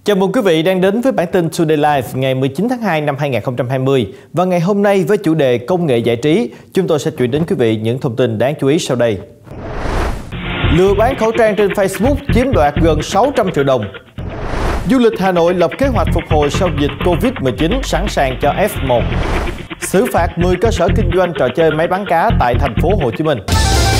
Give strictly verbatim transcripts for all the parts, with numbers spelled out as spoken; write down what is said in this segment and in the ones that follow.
Chào mừng quý vị đang đến với bản tin Today Live ngày mười chín tháng hai năm hai nghìn không trăm hai mươi. Và ngày hôm nay với chủ đề công nghệ giải trí, chúng tôi sẽ chuyển đến quý vị những thông tin đáng chú ý sau đây. Lừa bán khẩu trang trên Facebook chiếm đoạt gần sáu trăm triệu đồng. Du lịch Hà Nội lập kế hoạch phục hồi sau dịch Covid mười chín sẵn sàng cho F một. Xử phạt mười cơ sở kinh doanh trò chơi máy bắn cá tại thành phố Hồ Chí Minh.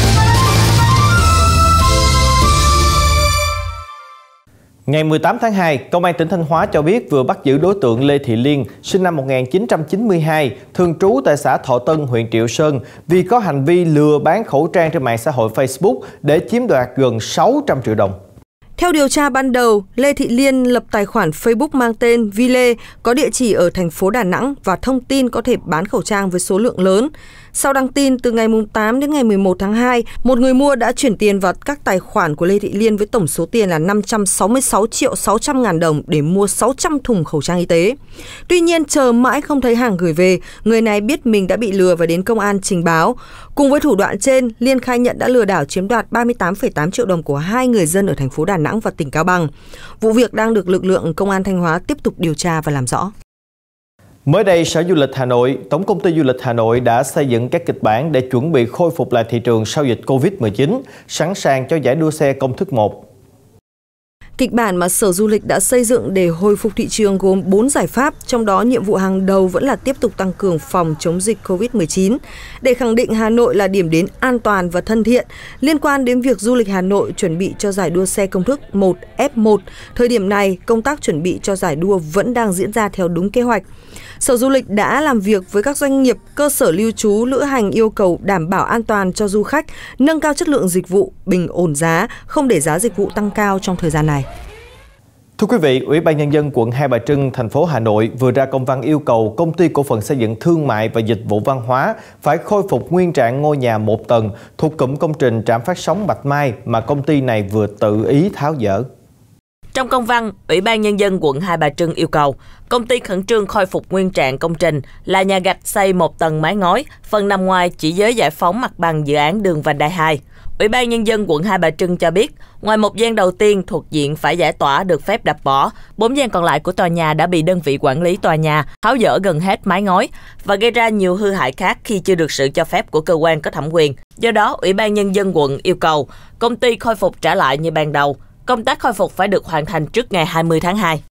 Ngày mười tám tháng hai, Công an tỉnh Thanh Hóa cho biết vừa bắt giữ đối tượng Lê Thị Liên, sinh năm một nghìn chín trăm chín mươi hai, thường trú tại xã Thọ Tân, huyện Triệu Sơn, vì có hành vi lừa bán khẩu trang trên mạng xã hội Facebook để chiếm đoạt gần sáu trăm triệu đồng. Theo điều tra ban đầu, Lê Thị Liên lập tài khoản Facebook mang tên Vi Lê, có địa chỉ ở thành phố Đà Nẵng và thông tin có thể bán khẩu trang với số lượng lớn. Sau đăng tin, từ ngày tám đến ngày mười một tháng hai, một người mua đã chuyển tiền vào các tài khoản của Lê Thị Liên với tổng số tiền là năm trăm sáu mươi sáu triệu sáu trăm ngàn đồng để mua sáu trăm thùng khẩu trang y tế. Tuy nhiên, chờ mãi không thấy hàng gửi về, người này biết mình đã bị lừa và đến công an trình báo. Cùng với thủ đoạn trên, Liên khai nhận đã lừa đảo chiếm đoạt ba mươi tám phẩy tám triệu đồng của hai người dân ở thành phố Đà Nẵng và tỉnh Cao Bằng. Vụ việc đang được lực lượng công an Thanh Hóa tiếp tục điều tra và làm rõ. Mới đây, Sở Du lịch Hà Nội, Tổng công ty Du lịch Hà Nội đã xây dựng các kịch bản để chuẩn bị khôi phục lại thị trường sau dịch Covid mười chín, sẵn sàng cho giải đua xe công thức một. Kịch bản mà Sở Du lịch đã xây dựng để hồi phục thị trường gồm bốn giải pháp, trong đó nhiệm vụ hàng đầu vẫn là tiếp tục tăng cường phòng chống dịch Covid mười chín. Để khẳng định Hà Nội là điểm đến an toàn và thân thiện, liên quan đến việc du lịch Hà Nội chuẩn bị cho giải đua xe công thức một F một, thời điểm này công tác chuẩn bị cho giải đua vẫn đang diễn ra theo đúng kế hoạch. Sở Du lịch đã làm việc với các doanh nghiệp, cơ sở lưu trú, lữ hành yêu cầu đảm bảo an toàn cho du khách, nâng cao chất lượng dịch vụ, bình ổn giá, không để giá dịch vụ tăng cao trong thời gian này. Thưa quý vị, Ủy ban Nhân dân quận Hai Bà Trưng, thành phố Hà Nội vừa ra công văn yêu cầu Công ty Cổ phần Xây dựng Thương mại và Dịch vụ Văn hóa phải khôi phục nguyên trạng ngôi nhà một tầng thuộc cụm công trình trạm phát sóng Bạch Mai mà công ty này vừa tự ý tháo dỡ. Trong công văn, Ủy ban Nhân dân quận Hai Bà Trưng yêu cầu công ty khẩn trương khôi phục nguyên trạng công trình là nhà gạch xây một tầng mái ngói, phần nằm ngoài chỉ giới giải phóng mặt bằng dự án đường vành đai hai. Ủy ban Nhân dân quận Hai Bà Trưng cho biết, ngoài một gian đầu tiên thuộc diện phải giải tỏa được phép đập bỏ, bốn gian còn lại của tòa nhà đã bị đơn vị quản lý tòa nhà tháo dỡ gần hết mái ngói và gây ra nhiều hư hại khác khi chưa được sự cho phép của cơ quan có thẩm quyền. Do đó, Ủy ban Nhân dân quận yêu cầu công ty khôi phục trở lại như ban đầu. Công tác khôi phục phải được hoàn thành trước ngày hai mươi tháng hai.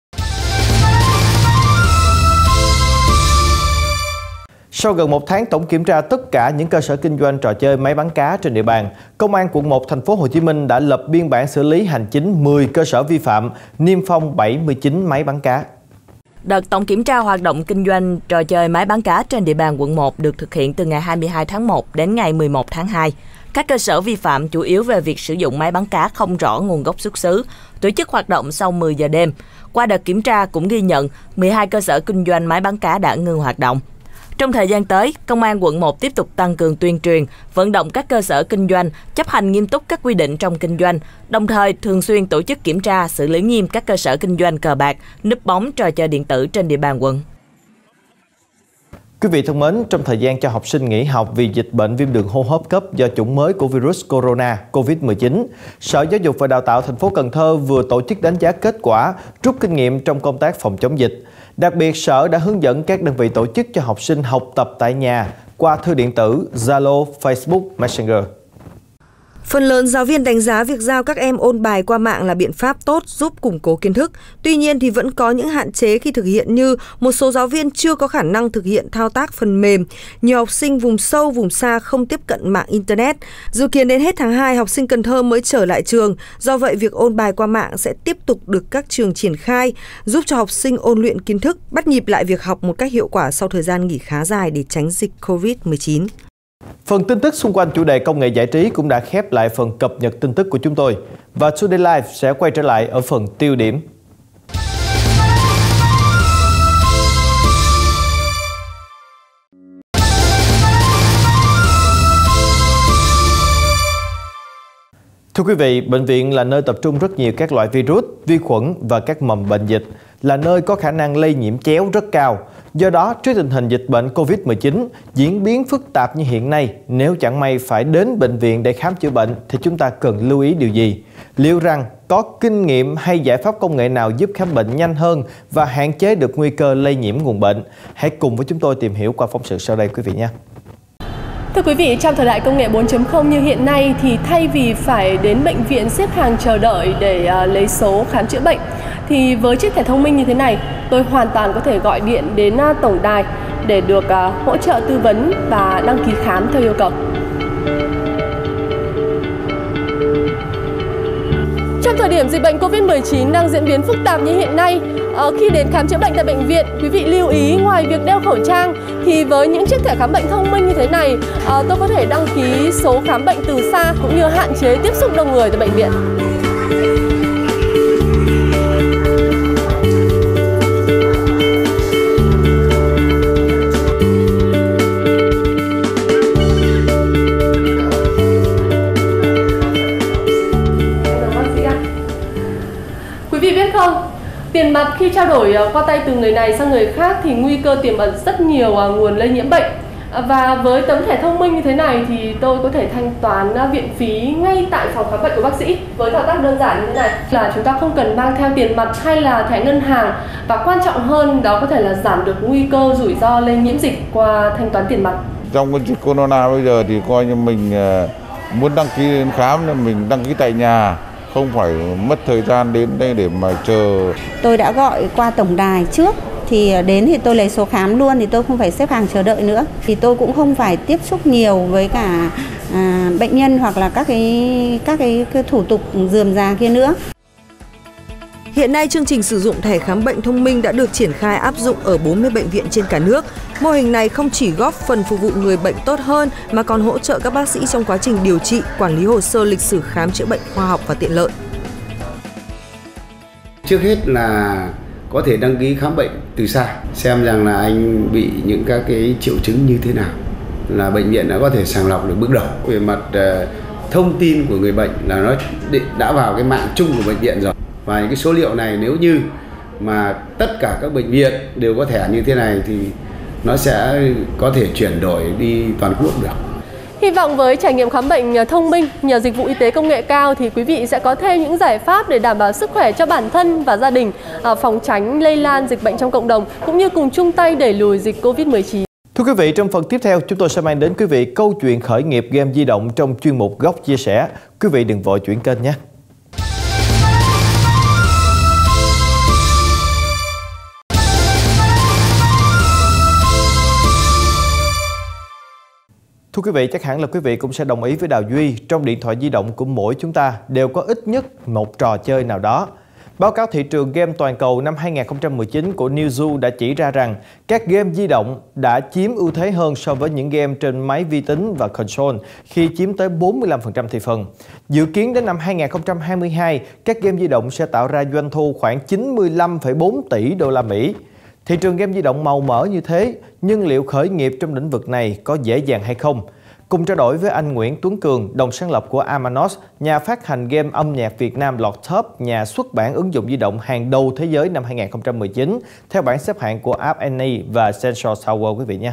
Sau gần một tháng tổng kiểm tra tất cả những cơ sở kinh doanh trò chơi máy bắn cá trên địa bàn, Công an quận một thành phố Hồ Chí Minh đã lập biên bản xử lý hành chính mười cơ sở vi phạm, niêm phong bảy mươi chín máy bắn cá. Đợt tổng kiểm tra hoạt động kinh doanh trò chơi máy bắn cá trên địa bàn quận một được thực hiện từ ngày hai mươi hai tháng một đến ngày mười một tháng hai. Các cơ sở vi phạm chủ yếu về việc sử dụng máy bắn cá không rõ nguồn gốc xuất xứ, tổ chức hoạt động sau mười giờ đêm. Qua đợt kiểm tra cũng ghi nhận mười hai cơ sở kinh doanh máy bắn cá đã ngưng hoạt động. Trong thời gian tới, Công an quận một tiếp tục tăng cường tuyên truyền, vận động các cơ sở kinh doanh chấp hành nghiêm túc các quy định trong kinh doanh, đồng thời thường xuyên tổ chức kiểm tra, xử lý nghiêm các cơ sở kinh doanh cờ bạc, núp bóng trò chơi điện tử trên địa bàn quận. Quý vị thân mến, trong thời gian cho học sinh nghỉ học vì dịch bệnh viêm đường hô hấp cấp do chủng mới của virus corona Covid mười chín, Sở Giáo dục và Đào tạo thành phố Cần Thơ vừa tổ chức đánh giá kết quả, rút kinh nghiệm trong công tác phòng chống dịch. Đặc biệt, Sở đã hướng dẫn các đơn vị tổ chức cho học sinh học tập tại nhà qua thư điện tử, Zalo, Facebook, Messenger. Phần lớn giáo viên đánh giá việc giao các em ôn bài qua mạng là biện pháp tốt giúp củng cố kiến thức. Tuy nhiên thì vẫn có những hạn chế khi thực hiện như một số giáo viên chưa có khả năng thực hiện thao tác phần mềm. Nhiều học sinh vùng sâu, vùng xa không tiếp cận mạng Internet. Dự kiến đến hết tháng hai, học sinh Cần Thơ mới trở lại trường. Do vậy, việc ôn bài qua mạng sẽ tiếp tục được các trường triển khai, giúp cho học sinh ôn luyện kiến thức, bắt nhịp lại việc học một cách hiệu quả sau thời gian nghỉ khá dài để tránh dịch Covid mười chín. Phần tin tức xung quanh chủ đề công nghệ giải trí cũng đã khép lại phần cập nhật tin tức của chúng tôi. Và Today Live sẽ quay trở lại ở phần tiêu điểm. Thưa quý vị, bệnh viện là nơi tập trung rất nhiều các loại virus, vi khuẩn và các mầm bệnh dịch, là nơi có khả năng lây nhiễm chéo rất cao. Do đó, trước tình hình dịch bệnh Covid mười chín diễn biến phức tạp như hiện nay, nếu chẳng may phải đến bệnh viện để khám chữa bệnh thì chúng ta cần lưu ý điều gì? Liệu rằng có kinh nghiệm hay giải pháp công nghệ nào giúp khám bệnh nhanh hơn và hạn chế được nguy cơ lây nhiễm nguồn bệnh? Hãy cùng với chúng tôi tìm hiểu qua phóng sự sau đây quý vị nhé. Thưa quý vị, trong thời đại công nghệ bốn chấm không như hiện nay thì thay vì phải đến bệnh viện xếp hàng chờ đợi để uh, lấy số khám chữa bệnh, thì với chiếc thẻ thông minh như thế này, tôi hoàn toàn có thể gọi điện đến uh, tổng đài để được uh, hỗ trợ tư vấn và đăng ký khám theo yêu cầu. Trong thời điểm dịch bệnh Covid mười chín đang diễn biến phức tạp như hiện nay, uh, khi đến khám chữa bệnh tại bệnh viện, quý vị lưu ý ngoài việc đeo khẩu trang thì với những chiếc thẻ khám bệnh thông minh như thế này, uh, tôi có thể đăng ký số khám bệnh từ xa cũng như hạn chế tiếp xúc đông người tại bệnh viện. Tiền mặt khi trao đổi qua tay từ người này sang người khác thì nguy cơ tiềm ẩn rất nhiều nguồn lây nhiễm bệnh. Và với tấm thẻ thông minh như thế này thì tôi có thể thanh toán viện phí ngay tại phòng khám bệnh của bác sĩ. Với thao tác đơn giản như thế này là chúng ta không cần mang theo tiền mặt hay là thẻ ngân hàng, và quan trọng hơn đó có thể là giảm được nguy cơ rủi ro lây nhiễm dịch qua thanh toán tiền mặt. Trong cái dịch corona bây giờ thì coi như mình muốn đăng ký đến khám là mình đăng ký tại nhà, không phải mất thời gian đến đây để mà chờ. Tôi đã gọi qua tổng đài trước, thì đến thì tôi lấy số khám luôn, thì tôi không phải xếp hàng chờ đợi nữa. Thì tôi cũng không phải tiếp xúc nhiều với cả à, bệnh nhân hoặc là các cái các cái, cái thủ tục rườm rà kia nữa. Hiện nay, chương trình sử dụng thẻ khám bệnh thông minh đã được triển khai áp dụng ở bốn mươi bệnh viện trên cả nước. Mô hình này không chỉ góp phần phục vụ người bệnh tốt hơn mà còn hỗ trợ các bác sĩ trong quá trình điều trị, quản lý hồ sơ lịch sử khám chữa bệnh khoa học và tiện lợi. Trước hết là có thể đăng ký khám bệnh từ xa, xem rằng là anh bị những các cái triệu chứng như thế nào, là bệnh viện đã có thể sàng lọc được bước đầu. Về mặt uh, thông tin của người bệnh là nó đã vào cái mạng chung của bệnh viện rồi. Và những cái số liệu này nếu như mà tất cả các bệnh viện đều có thẻ như thế này thì nó sẽ có thể chuyển đổi đi toàn quốc được. Hy vọng với trải nghiệm khám bệnh thông minh nhờ dịch vụ y tế công nghệ cao thì quý vị sẽ có thêm những giải pháp để đảm bảo sức khỏe cho bản thân và gia đình, phòng tránh lây lan dịch bệnh trong cộng đồng, cũng như cùng chung tay đẩy lùi dịch Covid mười chín. Thưa quý vị, trong phần tiếp theo chúng tôi sẽ mang đến quý vị câu chuyện khởi nghiệp game di động trong chuyên mục Góc Chia Sẻ. Quý vị đừng vội chuyển kênh nhé. Thưa quý vị, chắc hẳn là quý vị cũng sẽ đồng ý với Đào Duy, trong điện thoại di động của mỗi chúng ta đều có ít nhất một trò chơi nào đó. Báo cáo thị trường game toàn cầu năm hai nghìn không trăm mười chín của Newzoo đã chỉ ra rằng các game di động đã chiếm ưu thế hơn so với những game trên máy vi tính và console khi chiếm tới bốn mươi lăm phần trăm thị phần. Dự kiến đến năm hai nghìn không trăm hai mươi hai, các game di động sẽ tạo ra doanh thu khoảng chín mươi lăm phẩy bốn tỷ đô la Mỹ. Thị trường game di động màu mỡ như thế, nhưng liệu khởi nghiệp trong lĩnh vực này có dễ dàng hay không? Cùng trao đổi với anh Nguyễn Tuấn Cường, đồng sáng lập của Amanos, nhà phát hành game âm nhạc Việt Nam lọt top nhà xuất bản ứng dụng di động hàng đầu thế giới năm hai nghìn không trăm mười chín, theo bảng xếp hạng của App Annie và Sensor Tower quý vị nhé.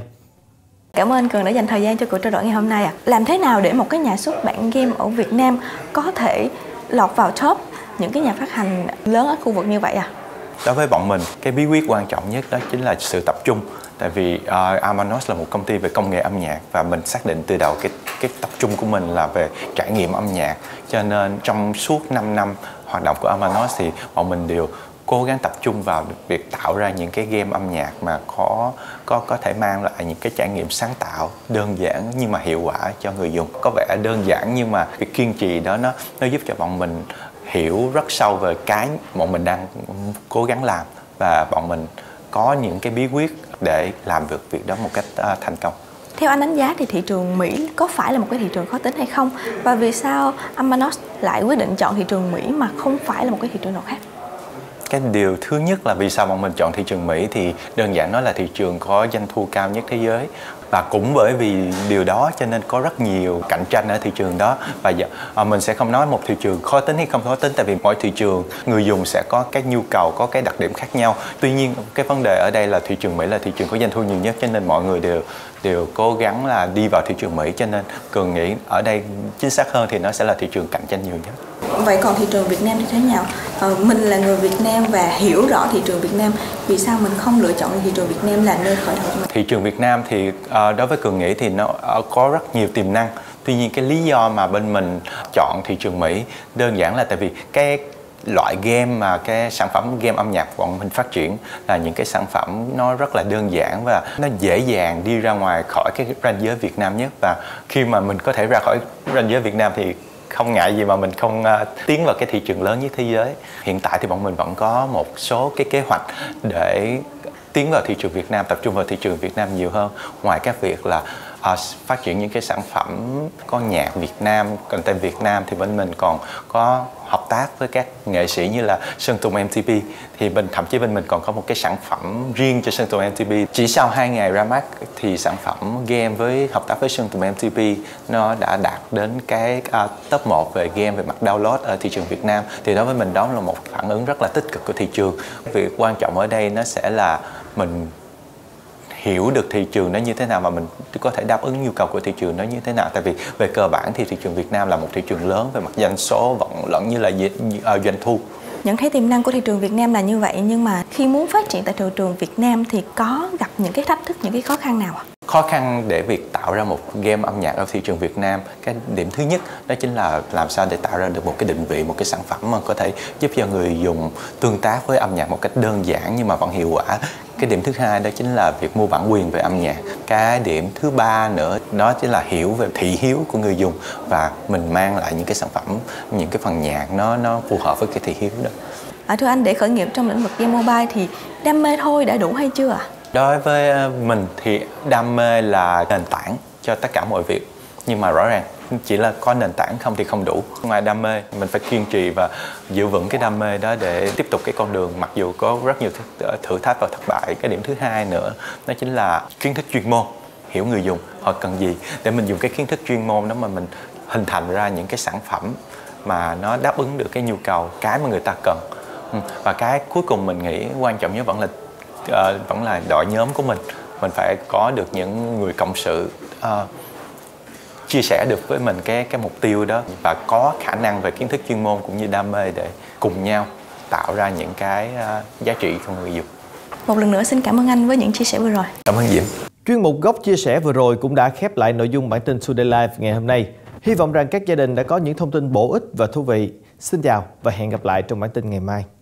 Cảm ơn anh Cường đã dành thời gian cho cuộc trao đổi ngày hôm nay. À. Làm thế nào để một cái nhà xuất bản game ở Việt Nam có thể lọt vào top những cái nhà phát hành lớn ở khu vực như vậy à? Đối với bọn mình, cái bí quyết quan trọng nhất đó chính là sự tập trung. Tại vì uh, Amanos là một công ty về công nghệ âm nhạc và mình xác định từ đầu cái cái tập trung của mình là về trải nghiệm âm nhạc. Cho nên trong suốt năm năm hoạt động của Amanos thì bọn mình đều cố gắng tập trung vào việc tạo ra những cái game âm nhạc mà có có có thể mang lại những cái trải nghiệm sáng tạo, đơn giản nhưng mà hiệu quả cho người dùng. Có vẻ đơn giản nhưng mà việc kiên trì đó nó nó giúp cho bọn mình hiểu rất sâu về cái bọn mình đang cố gắng làm, và bọn mình có những cái bí quyết để làm được việc đó một cách uh, thành công. Theo anh đánh giá thì thị trường Mỹ có phải là một cái thị trường khó tính hay không? Và vì sao Amanos lại quyết định chọn thị trường Mỹ mà không phải là một cái thị trường nào khác? Cái điều thứ nhất là vì sao bọn mình chọn thị trường Mỹ thì đơn giản nó là thị trường có doanh thu cao nhất thế giới. Và cũng bởi vì điều đó cho nên có rất nhiều cạnh tranh ở thị trường đó. Và giờ, à, mình sẽ không nói một thị trường khó tính hay không khó tính, tại vì mỗi thị trường người dùng sẽ có cái nhu cầu, có cái đặc điểm khác nhau. Tuy nhiên cái vấn đề ở đây là thị trường Mỹ là thị trường có doanh thu nhiều nhất, cho nên mọi người đều đều cố gắng là đi vào thị trường Mỹ. Cho nên Cường nghĩ ở đây chính xác hơn thì nó sẽ là thị trường cạnh tranh nhiều nhất. Vậy còn thị trường Việt Nam thì thế nào? Ờ, mình là người Việt Nam và hiểu rõ thị trường Việt Nam, vì sao mình không lựa chọn thị trường Việt Nam là nơi khởi đầu cho mình? Thị trường Việt Nam thì uh, đối với Cường nghĩ thì nó uh, có rất nhiều tiềm năng. Tuy nhiên cái lý do mà bên mình chọn thị trường Mỹ đơn giản là tại vì cái loại game mà cái sản phẩm game âm nhạc bọn mình phát triển là những cái sản phẩm nó rất là đơn giản và nó dễ dàng đi ra ngoài khỏi cái ranh giới Việt Nam nhất. Và khi mà mình có thể ra khỏi ranh giới Việt Nam thì không ngại gì mà mình không uh, tiến vào cái thị trường lớn nhất thế giới. Hiện tại thì bọn mình vẫn có một số cái kế hoạch để tiến vào thị trường Việt Nam, tập trung vào thị trường Việt Nam nhiều hơn. Ngoài các việc là uh, phát triển những cái sản phẩm có nhạc Việt Nam, content Việt Nam, thì bên mình còn có hợp tác với các nghệ sĩ như là Sơn Tùng em tê pê. Thì bên thậm chí bên mình còn có một cái sản phẩm riêng cho Sơn Tùng em tê pê. Chỉ sau hai ngày ra mắt thì sản phẩm game với hợp tác với Sơn Tùng em tê pê nó đã đạt đến cái uh, top một về game về mặt download ở thị trường Việt Nam. Thì đối với mình đó là một phản ứng rất là tích cực của thị trường. Việc quan trọng ở đây nó sẽ là mình hiểu được thị trường nó như thế nào và mình có thể đáp ứng nhu cầu của thị trường nó như thế nào. Tại vì về cơ bản thì thị trường Việt Nam là một thị trường lớn về mặt doanh số vẫn lẫn như là doanh thu. Nhận thấy tiềm năng của thị trường Việt Nam là như vậy, nhưng mà khi muốn phát triển tại thị trường Việt Nam thì có gặp những cái thách thức, những cái khó khăn nào ạ? Khó khăn để việc tạo ra một game âm nhạc ở thị trường Việt Nam, cái điểm thứ nhất đó chính là làm sao để tạo ra được một cái định vị, một cái sản phẩm mà có thể giúp cho người dùng tương tác với âm nhạc một cách đơn giản nhưng mà vẫn hiệu quả. Cái điểm thứ hai đó chính là việc mua bản quyền về âm nhạc. Cái điểm thứ ba nữa đó chính là hiểu về thị hiếu của người dùng và mình mang lại những cái sản phẩm, những cái phần nhạc nó nó phù hợp với cái thị hiếu đó. À, thưa anh, để khởi nghiệp trong lĩnh vực game mobile thì đam mê thôi đã đủ hay chưa ạ? Đối với mình thì đam mê là nền tảng cho tất cả mọi việc. Nhưng mà rõ ràng chỉ là có nền tảng không thì không đủ. Ngoài đam mê, mình phải kiên trì và giữ vững cái đam mê đó để tiếp tục cái con đường mặc dù có rất nhiều thử thách và thất bại. Cái điểm thứ hai nữa đó chính là kiến thức chuyên môn, hiểu người dùng họ cần gì để mình dùng cái kiến thức chuyên môn đó mà mình hình thành ra những cái sản phẩm mà nó đáp ứng được cái nhu cầu, cái mà người ta cần. Và cái cuối cùng mình nghĩ quan trọng nhất vẫn là uh, vẫn là đội nhóm của mình. Mình phải có được những người cộng sự uh, chia sẻ được với mình cái cái mục tiêu đó và có khả năng về kiến thức chuyên môn cũng như đam mê để cùng nhau tạo ra những cái uh, giá trị cho người dùng. Một lần nữa xin cảm ơn anh với những chia sẻ vừa rồi. Cảm ơn Diễm. Chuyên mục Góc chia sẻ vừa rồi cũng đã khép lại nội dung bản tin Today Live ngày hôm nay. Hy vọng rằng các gia đình đã có những thông tin bổ ích và thú vị. Xin chào và hẹn gặp lại trong bản tin ngày mai.